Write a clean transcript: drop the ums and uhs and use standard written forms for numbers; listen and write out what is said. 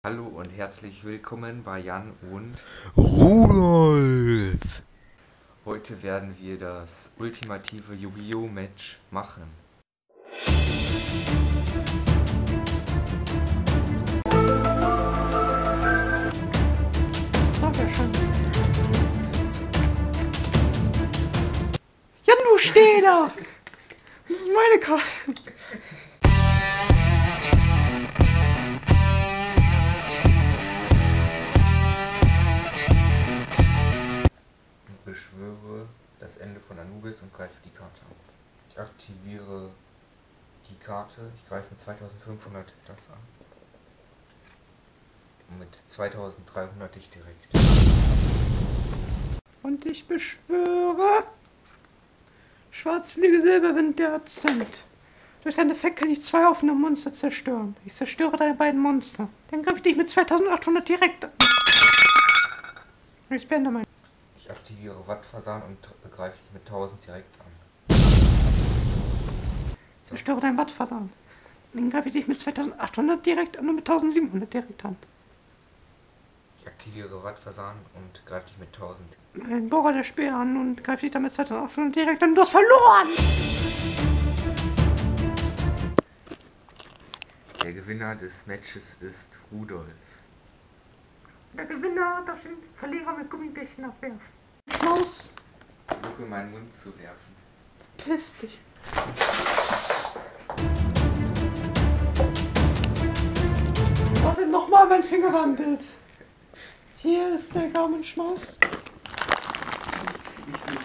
Hallo und herzlich willkommen bei Jan und Rudolf! heute werden wir das ultimative Yu-Gi-Oh! Match machen. Sag ja schon. Jan, du steh da! Das ist meine Karte. Ich beschwöre das Ende von Anubis und greife die Karte an. Ich aktiviere die Karte, ich greife mit 2500 das an. Und mit 2300 dich direkt. Und ich beschwöre Schwarzfliege Silberwind der Akzent. Durch seinen Effekt kann ich 2 offene Monster zerstören. Ich zerstöre deine beiden Monster. Dann greife ich dich mit 2800 direkt an. Ich beende mein. Ich aktiviere Wattfasan und greife dich mit 1000 direkt an. Ich zerstöre deinen Wattfasan. Dann greife ich dich mit 2800 direkt an und mit 1700 direkt an. Ich aktiviere Wattfasan und greife dich mit 1000. Ein Bohrer der Speer an und greife dich dann mit 2800 direkt an. Du hast verloren! Der Gewinner des Matches ist Rudolf. Der Gewinner darf den Verlierer mit Gummibärchen abwerfen. Schmaus, Versuche in meinen Mund zu werfen. piss dich. Warte, nochmal, mein Finger war im Bild. Hier ist der Gaumenschmaus. Ich suche